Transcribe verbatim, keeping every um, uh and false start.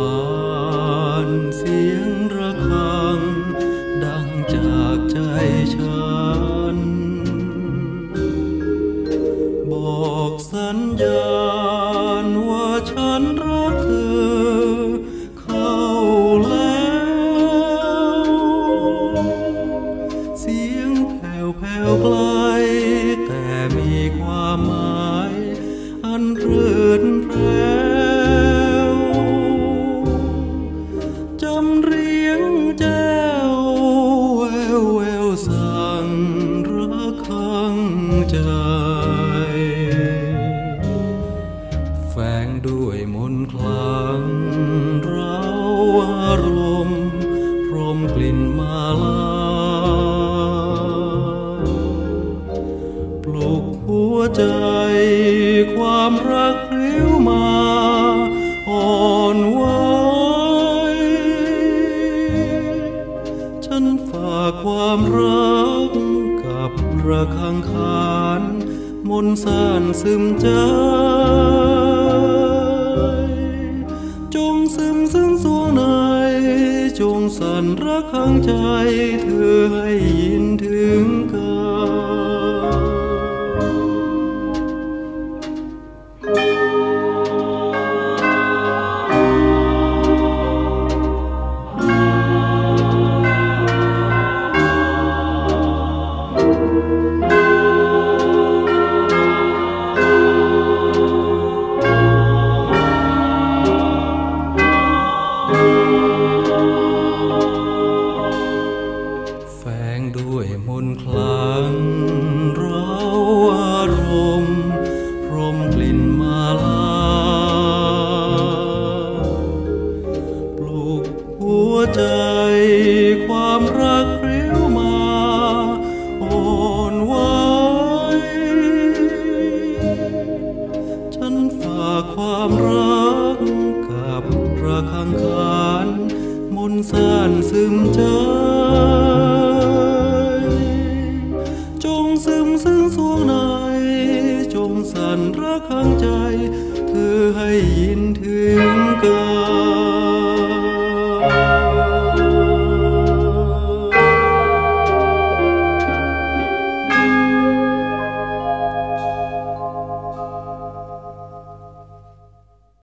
านเสียงระฆังดังจากใจฉันบอกสัญญาณว่าฉันรักเธอเข้าแล้วเสียงแผ่วแผ่วไกลแต่มีความหมายอันเรื่นแรงจำเรียงแจ้วแววแววสั่งระฆังใจแฝงด้วยมนต์คลังเราอารมณ์พรมกลิ่นมาลาปลุกหัวใจความรักเรียวมาอ่อนไหวฉันฝากความรักกับระฆังขานมนต์ซ่านซึมใจจงซึมซึ้งสวงในจงสั่นระฆังใจเธอให้ยินถึงกันแฝงด้วยมนต์คลังเราอารมณ์พรมกลิ่นมาลาปลุกหัวใจความรักเรียวมาอ่อนไหวฉันฝากความรักกับระฆังขานมนต์ซ่านซึมใจจงซึมซึ้งสวงในจงสั่นระฆังใจเธอให้ยินถึง